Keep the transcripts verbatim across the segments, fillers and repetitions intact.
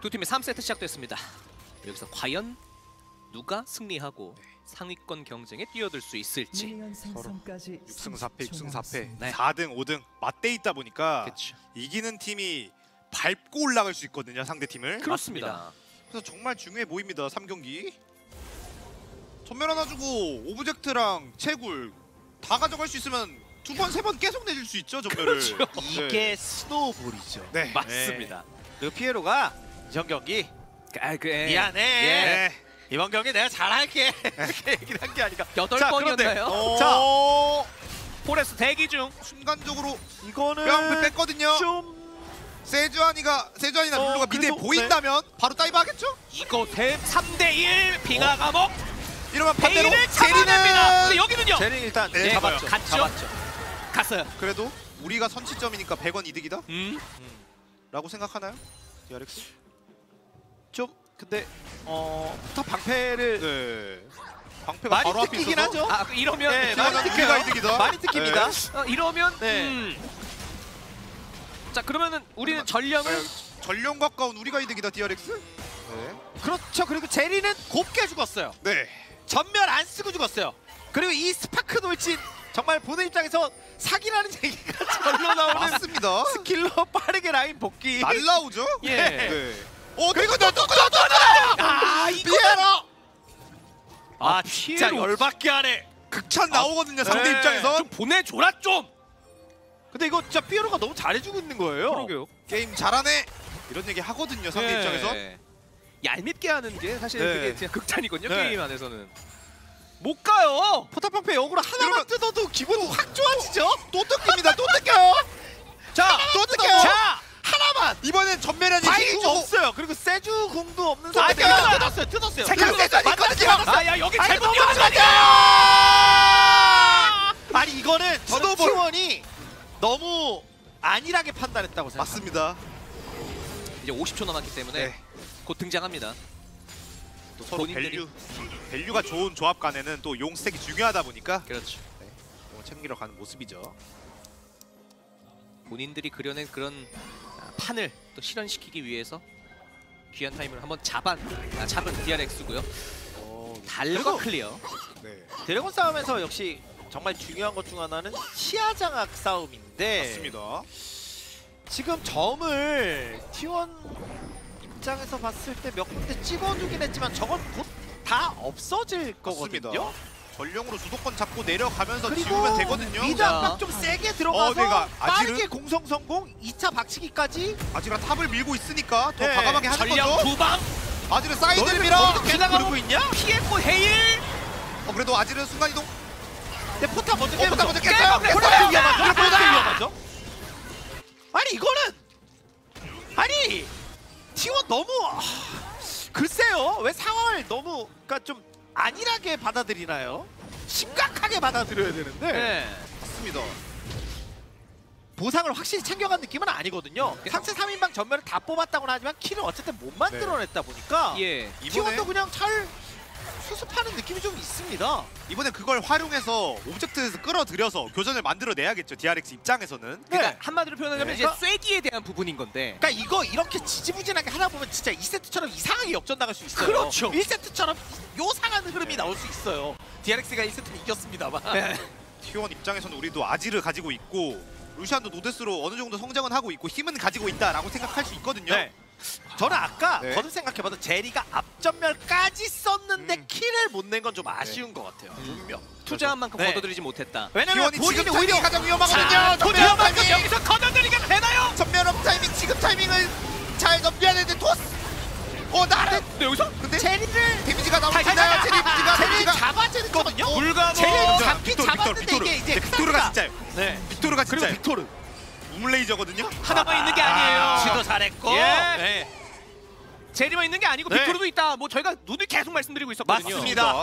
두 팀의 삼 세트 시작됐습니다. 여기서 과연 누가 승리하고 상위권 경쟁에 뛰어들 수 있을지. 육 승 사 패, 육 승 사 패, 네. 사 등, 오 등 맞대 있다 보니까 그쵸. 이기는 팀이 밟고 올라갈 수 있거든요, 상대 팀을. 그렇습니다. 그래서 정말 중요해 보입니다, 삼 경기. 전멸 하나 주고 오브젝트랑 채굴 다 가져갈 수 있으면 두 번, 세 번 계속 내줄 수 있죠, 전멸을. 그렇죠. 이게 스노우볼이죠. 네. 맞습니다. 그리고 피에로가 이전 경기 아, 그, 예. 미안해. 네. 이번 경기 내가 잘할게. 이렇게 얘기를 한 게 아니라 여덟 자, 번이었나요? 어... 자. 포레스 대기 중. 순간적으로 이거는 뼈 뺐거든요. 좀 세주안이가 세주안이나 어, 룰루가 미드에 그래도, 보인다면 바로 다이브 하겠죠? 이거 삼 대 일 빙하 감옥. 이러면 반대로 베일을 잡아냅니다. 근데 여기는요. 제린 일단 네, 잡았죠. 갔죠. 잡았죠. 갔어요. 그래도 우리가 선취점이니까 백 원 이득이다? 음. 라고 생각하나요? 디알엑스? 좀 근데 어 부터 방패를 네. 방패가 많이 바로 앞에 뜯기긴 있어서 하죠. 아, 이러면 네, 이러면 많이 우리가 뜯겨요. 이득이다. 많이 뜯깁니다. 어, 이러면 네. 음. 자, 그러면은 우리는 전령을 네, 전령 가까운 우리가 이득이다, 디알엑스? 네. 그렇죠. 그리고 제리는 곱게 죽었어요. 네. 전멸 안 쓰고 죽었어요. 그리고 이 스파크 돌진 정말 보는 입장에서 사기라는 얘기가 절로 나오는 맞습니다. 스킬로 빠르게 라인 복귀. 날라오죠? 예. 네. 어, 그리고 너 또, 또, 또, 아, 이거 피에로! 아 진짜 피에로. 열받게 하네. 극찬 나오거든요, 상대 네. 입장에서. 좀 보내줘라 좀. 근데 이거 진짜 피에로가 너무 잘해주고 있는 거예요. 게임 잘하네. 이런 얘기 하거든요, 상대 네. 입장에서. 얄밉게 하는 게 사실 네. 그게 그냥 극단이거든요. 네. 게임 안에서는. 못 가요. 포탑방패 역으로 하나만 이러면- 뜯어도 기분이 확 좋아지죠. 또 뜯깁니다, 또 뜯겨요. 자, 또 뜯겨요. 자, 하나만. 이번엔 전멸이 아닌 바이도 힐 주고. 없어요. 그리고 세주 궁도 없는 또 상태. 뜯겨요. 뜯었어요, 뜯었어요. 잠깐 세주안이 있거든요. 아, 야, 여기 아니, 잘못 너무 뛰어가지고. 아니 이거는 저는 스노우볼. 티원이 너무 안일하게 판단했다고 생각합니다. 맞습니다. 이제 오십 초 남았기 때문에 네. 곧 등장합니다. 또 서로 본인들이- 밸류, 밸류가 좋은 조합 간에는 또 용 스택이 중요하다 보니까 그렇죠. 용을 챙기러 가는 모습이죠. 본인들이 그려낸 그런 아, 판을 또 실현시키기 위해서 귀한 타임을 한번 잡은 아, 잡은 디알엑스고요. 달과 그리고- 클리어. 네. 드래곤 싸움에서 역시 정말 중요한 것 중 하나는 시야 장악 싸움인데 맞습니다. 지금 점을 티원 입장에서 봤을 때 몇 군데 찍어두긴 했지만 저건 곧 다 없어질 맞습니다. 거거든요. 전령으로 주도권 잡고 내려가면서 그리고 지우면 되거든요. 미드 자. 압박 좀 세게 들어가서 어, 내가 빠르게 아지르- 공성 성공 이 차 박치기까지 아지르가 탑을 밀고 있으니까 더 네. 과감하게 하는 전령 거죠. 두 방. 아지르 사이드를 너희들 밀어. 거기서 계속 그러고 있냐? 피했고 헤일. 어, 그래도 아지르 순간 이동. 근데 포탑 먼저 어, 깨면 포탑 먼저 깨고 깼어요. 그랬어요. 포탑 깼어요. 위험하죠? 그래, 포탑 포탑. 위험하죠? 아니 이거는 아니 티원 너무 아, 글쎄요 왜 상황을 너무 그러니까 좀 안일하게 받아들이나요? 심각하게 받아들여야 되는데 네. 맞습니다. 보상을 확실히 챙겨간 느낌은 아니거든요. 상체 삼 인방 전멸을 다 뽑았다고는 하지만 킬을 어쨌든 못 만들어냈다 보니까 예. 티원도 그냥 잘 수습하는 느낌이 좀 있습니다. 이번에 그걸 활용해서 오브젝트에서 끌어들여서 교전을 만들어내야겠죠. 디알엑스 입장에서는. 그러니까 네. 한마디로 표현하자면 네. 이제 쐐기에 대한 부분인 건데. 그러니까 이거 이렇게 지지부진하게 하다 보면 진짜 이 세트처럼 이상하게 역전당할 수 있어요. 그렇죠. 일 세트처럼 요상한 흐름이 나올 수 있어요. 디알엑스가 일 세트는 이겼습니다만. 네. 티원 입장에서는 우리도 아지르 가지고 있고 루시안도 노데스로 어느 정도 성장은 하고 있고 힘은 가지고 있다라고 생각할 수 있거든요. 네. 저는 아까 네. 거듭 생각해봐도 제리가 앞전멸까지 썼는데 음. 킬을 못 낸 건 좀 아쉬운 것 같아요. 분명. 투자한 만큼 네. 거둬들이지 못했다. 왜냐면 티원이 본인이 지금 오히려 타이밍이 가장 위험하거든요. 자, 전멸 투자한 만큼 타이밍. 여기서 거둬들이게 되나요? 전멸업 타이밍 지금 타이밍을 잘 넘겨야 되는데 토스. 어 나를. 근데 여기서 근데 제리를 데미지가 나올 수 자, 있나요? 자, 제리 데미지가 제리를 데미지가. 잡아주거든요. 불가모. 제리를 자, 잡긴 빅토르, 잡았는데 빅토르, 이게 이제 빅토르가 카드가- 진짜요. 네. 빅토르가 그리고 진짜요. 빅토르 우물레이저거든요. 하나만 있는 게 아니에요. 지도 잘했고. 예. 네. 제리만 있는 게 아니고 네. 빅토르도 있다. 뭐 저희가 누누이 계속 말씀드리고 있었거든요. 맞습니다.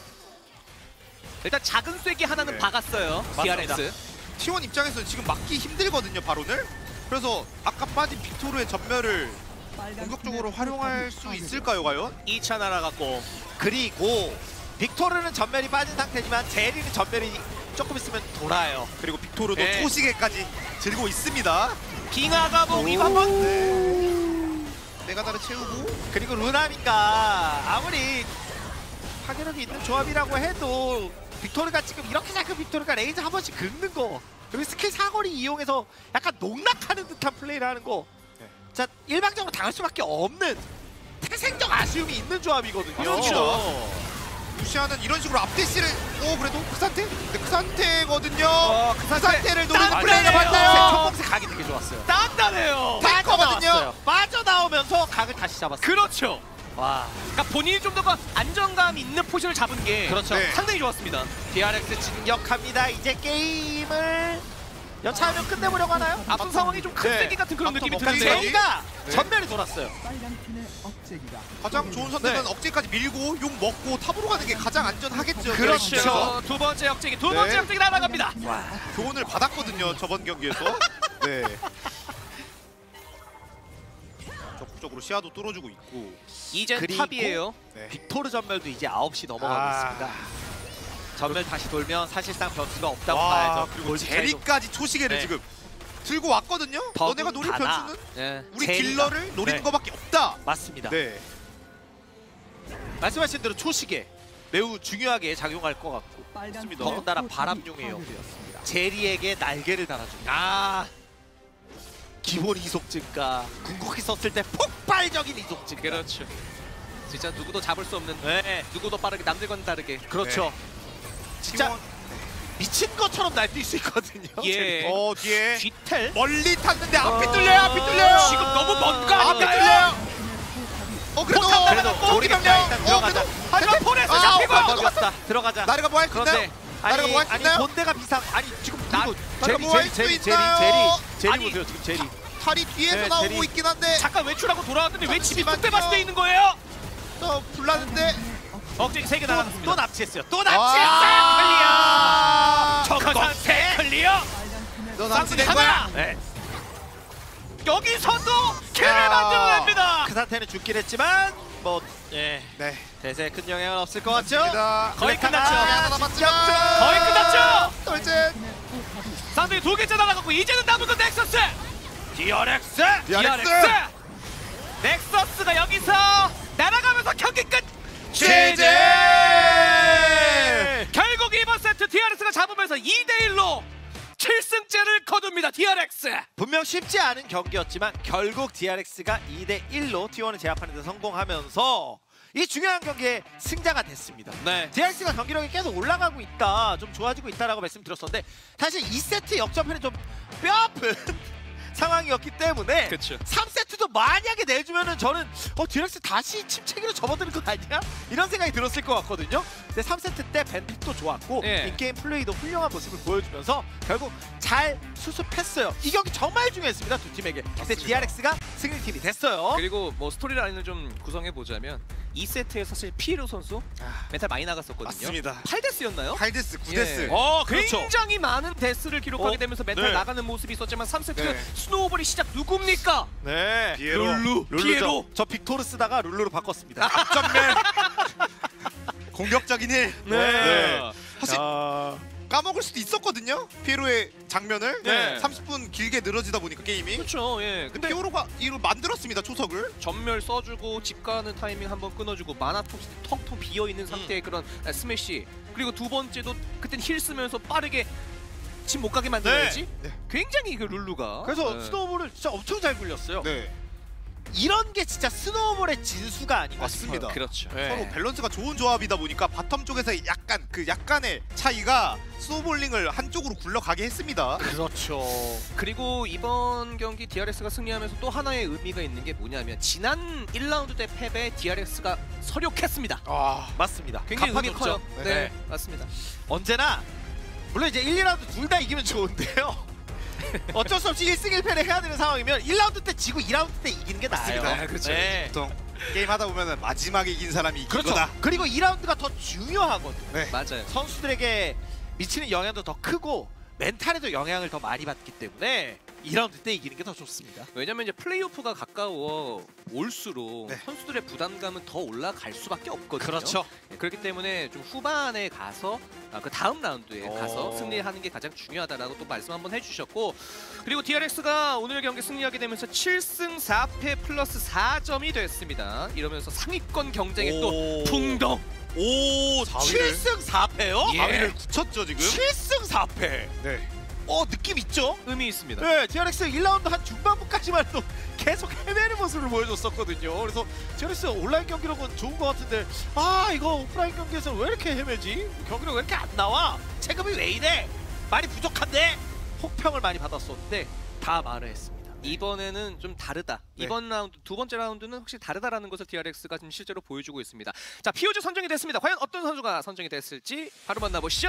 일단 작은 쐐기 하나는 네. 박았어요. 맞습니다. 디알엑스. 티원 입장에서는 지금 막기 힘들거든요, 바론을. 그래서 아까 빠진 빅토르의 전멸을 공격적으로 활용할 수 있을까요, 과연? 이 차 날아갔고. 그리고 빅토르는 전멸이 빠진 상태지만 제리는 전멸이 조금 있으면 돌아요. 그리고 빅토르도 네. 초시계까지 들고 있습니다. 빙하가 목 이거 한번. 네. 메가다를 채우고 그리고 루나민가 아무리 파괴력이 있는 조합이라고 해도 빅토르가 지금 이렇게 작은 빅토르가 레이저 한 번씩 긁는 거 그리고 스킬 사거리 이용해서 약간 농락하는 듯한 플레이를 하는 거 네. 자 일방적으로 당할 수밖에 없는 태생적 아쉬움이 있는 조합이거든요. 그렇죠. 루시아는 이런 식으로 앞대시를 오 그래도 그 상태? 근데 그 상태거든요. 어, 그 그 상태. 상태를 노리는 맞아요. 플레이가 첫 맞나요? 번째 각이 되게 좋았어요. 단단해요. 탱커거든요. 빠져나왔어요. 빠져나오면서 각을 다시 잡았어요. 그렇죠. 와, 그러니까 본인이 좀 더 안정감 있는 포지션을 잡은 게 그렇죠. 네. 상당히 좋았습니다. 디알엑스 진격합니다. 이제 게임을 여차하면 끝내보려고 하나요? 앞선 상황이 좀 큰 네. 세기 같은 그런 앞서 느낌이 먹고 드는데요. 있어요. 제이가 네. 전면에 돌았어요. 가장 좋은 선택은 네. 억제까지 밀고 욕 먹고 탑으로 가는 게 가장 안전하겠죠. 그렇죠. 그렇죠. 두 번째 역제기, 두 번째 네. 역제기 날아갑니다. 교훈을 받았거든요 저번 경기에서. 네. 적극적으로 시야도 뚫어주고 있고. 이젠 그리고 탑이에요. 네. 빅토르 전멸도 이제 아홉 시 넘어가고 아. 있습니다. 전멸 다시 돌면 사실상 변수가 없다고 와 봐야죠. 그리고 골드 차이도- 제리까지 초시계를 네. 지금 들고 왔거든요. 너네가 노릴 더군다나. 변수는 네. 우리 제리가. 딜러를 노리는 네. 것밖에 없다. 맞습니다. 네. 말씀하신 대로 초시계 매우 중요하게 작용할 것 같고 맞습니다. 더군다나 바람용이에요. 제리에게 날개를 달아줍니다. 아 기본 이속 증가 궁극기 썼을 때 폭발적인 이속 증가. 그렇죠. 진짜 누구도 잡을 수 없는, 네, 누구도 빠르게 남들과는 다르게. 그렇죠. 진짜 미친 것처럼 날뛸 수 있거든요. 예. 어 뒤에 뒤텔. 멀리 탔는데 앞이 어. 뚫려요. 앞이 뚫려요. 지금 너무 먼 거 앞이 아닌가요? 뚫려요. 어 그래도 포탑 그래도 어, 우리가 기병령. 일단 어, 들어가자. 그래도 하지만 폰에서 아, 잡히고. 어, 들어갔다. 들어가자. 나르가 뭐 할 수 있나요? 그런데 나르가 아니 뭐 할 수 아니 있나요? 본대가 비상 아니 지금 나- 그리고 나르가 제리 뭐 할 제리 수 제리 제리 있나요? 제리 제리 아니. 보세요 지금 제리. 탈이 뒤에서 네, 나오고 제리. 있긴 한데 잠깐 외출하고 돌아왔는데 왜 집이 잠시만요. 뚝배 맞춰 있는 거예요? 또 불났는데 억제기 세 개 또, 나갔습니다. 또 납치했어요. 또 아, 납치했어요. 클리어. 저 상태 클리어. 너 쌍둥이 납치된 거야? 하나. 네. 여기서도 킬을 아. 만들어냅니다. 그 상태는 죽긴 했지만 뭐 예. 네. 대세에 큰 영향은 없을 것 같죠? 맞습니다. 거의 블랙타가 끝났죠. 하나 남았지만 거의 끝났죠. 돌진. 상대이 두 개째 날아갔고 이제는 남은 건 넥서스. 디아렉스. 디아렉스. 넥서스가 여기서 날아가면서 경기 끝. 제제. 결국 이번 세트 디아렉스가 잡으면서 이 대 일로 칠 승째를 거둡니다. 디아렉스. 분명 쉽지 않은 경기였지만 결국 디알엑스가 이 대 일로 티원을 제압하는 데 성공하면서 이 중요한 경기에 승자가 됐습니다. 네. 디알엑스가 경기력이 계속 올라가고 있다, 좀 좋아지고 있다라고 말씀드렸었는데 사실 이 세트 역전패는 좀 뼈아픈 상황이었기 때문에 그렇죠. 삼 세트도 만약에 내주면은 저는 어 디렉스 다시 침체기로 접어드는 거 아니야? 이런 생각이 들었을 것 같거든요. 근데 삼 세트 때 벤픽도 좋았고 예. 인게임 플레이도 훌륭한 모습을 보여주면서 결국 잘 수습했어요. 이 경기 정말 중요했습니다, 두 팀에게. 근데 디알엑스가 승리팀이 됐어요. 그리고 뭐 스토리라인을 좀 구성해 보자면 이 세트에 사실 피에로 선수 아, 멘탈 많이 나갔었거든요. 맞습니다. 팔 데스였나요? 팔 데스, 구 데스. 예. 어, 그렇죠. 굉장히 많은 데스를 기록하게 어? 되면서 멘탈 네. 나가는 모습이 있었지만 삼 세트 네. 스노우볼이 시작 누굽니까? 네. 피에로. 룰루. 피에로. 룰루죠. 저 빅토르 쓰다가 룰루로 바꿨습니다. 앞전면. 공격적인 힐. 네. 사실 아, 까먹을 수도 있었거든요. 피에로의 장면을 네. 삼십 분 길게 늘어지다 보니까 게임이. 그렇죠. 예. 근데 근데 피에로가 이걸 만들었습니다. 초석을. 전멸 써주고 집 가는 타이밍 한번 끊어주고 마나통 텅텅 비어 있는 상태의 그런 아, 스매시. 그리고 두 번째도 그땐 힐 쓰면서 빠르게 집 못 가게 만들어야지. 네. 굉장히 그 룰루가. 그래서 네. 스노우볼을 진짜 엄청 잘 굴렸어요. 네. 이런 게 진짜 스노우볼의 진수가 아닌가 맞습니다. 싶어요. 그렇죠. 네. 서로 밸런스가 좋은 조합이다 보니까 바텀 쪽에서 약간 그 약간의 차이가 스노볼링을 한쪽으로 굴러가게 했습니다. 그렇죠. 그리고 이번 경기 디알엑스가 승리하면서 또 하나의 의미가 있는 게 뭐냐면 지난 일 라운드 때 패배 디알엑스가 서력했습니다. 아, 맞습니다. 굉장히 의미 갚아줬죠. 커요. 네. 네, 맞습니다. 언제나 물론 이제 일, 이 라운드 둘 다 이기면 좋은데요. 어쩔 수 없이 일 승 일 패를 해야 되는 상황이면 일 라운드 때 지고 이 라운드 때 이기는 게 나아요. 맞습니다. 네, 그렇죠. 네. 보통 게임 하다 보면은 마지막에 이긴 사람이 이긴 그렇죠. 거다. 그리고 이 라운드가 더 중요하거든요. 네. 맞아요. 선수들에게 미치는 영향도 더 크고 멘탈에도 영향을 더 많이 받기 때문에 이 라운드 때 이기는 게 더 좋습니다. 왜냐면 이제 플레이오프가 가까워 올수록 네. 선수들의 부담감은 더 올라갈 수밖에 없거든요. 그렇죠. 네, 그렇기 때문에 좀 후반에 가서 아, 그 다음 라운드에 오. 가서 승리하는 게 가장 중요하다라고 또 말씀 한번 해주셨고, 그리고 디알엑스가 오늘 경기 승리하게 되면서 칠 승 사 패 플러스 사 점이 됐습니다. 이러면서 상위권 경쟁에 또 오. 풍덩. 오, 칠 승 사 패요? 예. 사 위를 굳혔죠 지금. 칠 승 사 패. 네. 어 느낌 있죠? 의미 있습니다. 네, 디알엑스 일 라운드 한 중반부까지만 해도 계속 헤매는 모습을 보여줬었거든요. 그래서 디알엑스 온라인 경기력은 좋은 것 같은데 아 이거 오프라인 경기에서 왜 이렇게 헤매지? 경기력 왜 이렇게 안 나와? 체급이 왜 이래? 많이 부족한데? 혹평을 많이 받았었는데 다 말을 했습니다. 이번에는 좀 다르다. 네. 이번 라운드, 두 번째 라운드는 확실히 다르다라는 것을 디알엑스가 지금 실제로 보여주고 있습니다. 자, 피오즈 선정이 됐습니다. 과연 어떤 선수가 선정이 됐을지 바로 만나보시죠.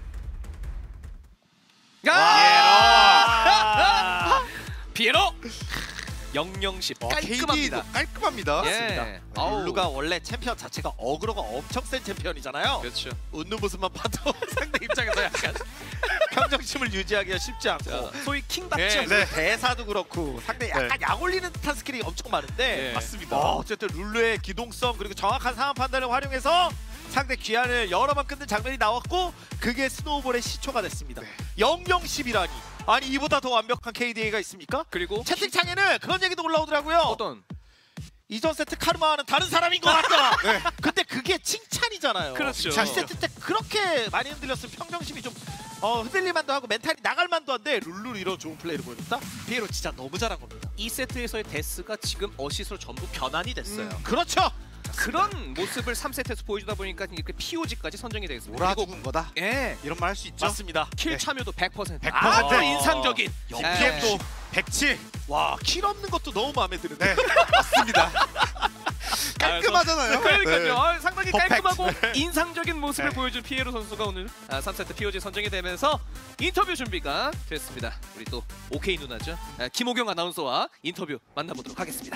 아! 피에로! 영영십 어, 깔끔합니다. 케이디도 깔끔합니다. 예. 아우. 룰루가 원래 챔피언 자체가 어그로가 엄청 센 챔피언이잖아요. 그렇죠. 웃는 모습만 봐도 상대 입장에서 약간 평정심을 유지하기가 쉽지 않고 자, 소위 킹받죠. 네, 네. 대사도 그렇고 상대 약간 약 올리는 듯한 스킬이 엄청 많은데 네. 맞습니다. 어, 어쨌든 룰루의 기동성 그리고 정확한 상황 판단을 활용해서 상대 귀환을 여러 번 끊는 장면이 나왔고 그게 스노우볼의 시초가 됐습니다. 영영십이라니 아니 이보다 더 완벽한 케이디에이가 있습니까? 그리고 채팅창에는 그런 얘기도 올라오더라고요. 어떤? 이전 세트 카르마는 다른 사람인 것 같다. 네. 근데 그게 칭찬이잖아요. 그렇죠. 이 세트 때 그렇게 많이 흔들렸으면 평정심이 좀 어, 흔들릴만도 하고 멘탈이 나갈만도 한데 룰루 이런 좋은 플레이를 보여줬다? 피에로 진짜 너무 잘한 겁니다. 이 세트에서의 데스가 지금 어시스로 전부 변환이 됐어요. 음, 그렇죠. 그런 모습을 삼 세트에서 보여주다 보니까 이렇게 피오지까지 선정이 되겠습니다. 몰아 죽은 거다. 예. 이런 말 할 수 있죠. 맞습니다. 킬 네. 참여도 백 퍼센트. 백 아주 퍼센트. 인상적인. 디피엠도 예. 백칠. 와, 킬 없는 것도 너무 마음에 드는데. 네, 맞습니다. 깔끔하잖아요. 그러니까요. 네. 아, 상당히 퍼펙트. 깔끔하고 인상적인 모습을 네. 보여준 피에로 선수가 오늘 아, 삼 세트 피오지 선정이 되면서 인터뷰 준비가 됐습니다. 우리 또 오케이 누나죠. 아, 김호경 아나운서와 인터뷰 만나보도록 하겠습니다.